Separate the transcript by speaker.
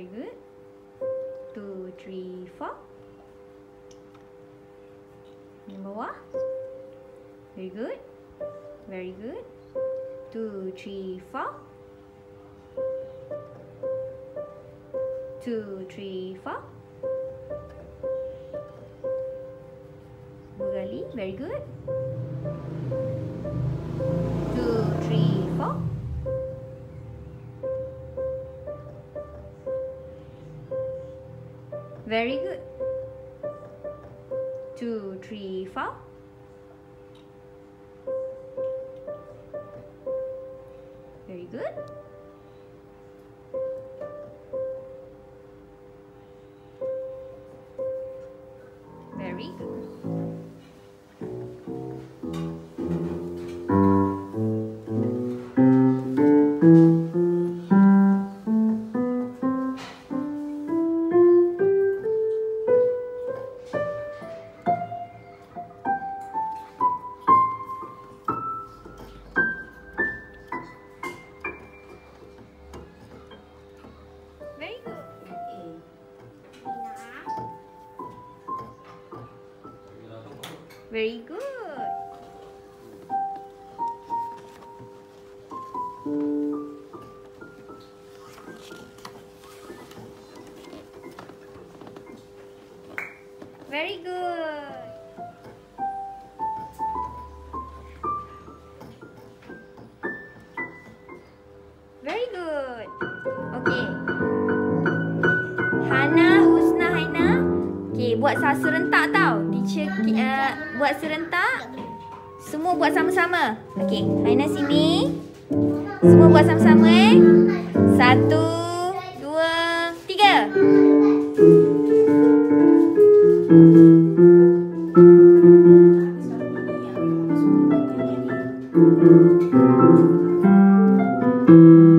Speaker 1: Very good. 2, 3, 4. Yang bawah. Very good. Very good. 2, 3, 4. 2, 3, 4. Dua kali. Very good. 2, 3, 4. Very good. 2, 3, 4. Very good. Very good. Very good. Very good. Very good. Very good. Okay. Hana, Husna, Haina. Okay, buat serentak tau. Teacher buat serentak. Semua buat sama-sama. Okay, Haina sini. Semua buat sama-sama 1, 2, 3. Thank you.